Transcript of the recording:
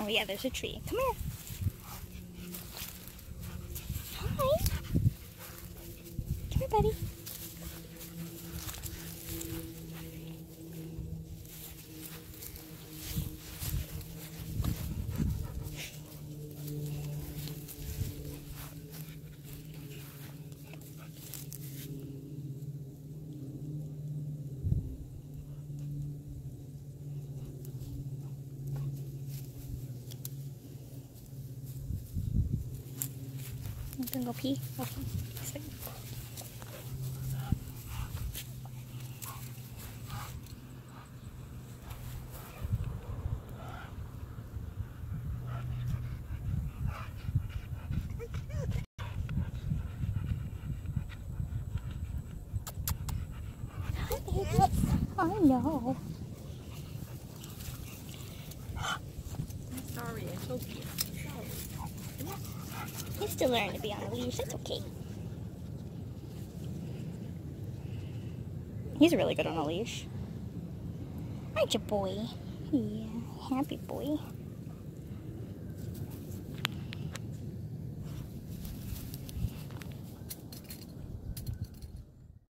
Oh yeah, there's a tree. Come here. Hi. Come here, buddy. You gonna go pee? Okay. Sit. Hi, baby. I know. I'm sorry, I choked you. He's still learning to be on a leash. That's okay. He's really good on a leash. Aren't you, boy? Yeah, happy boy.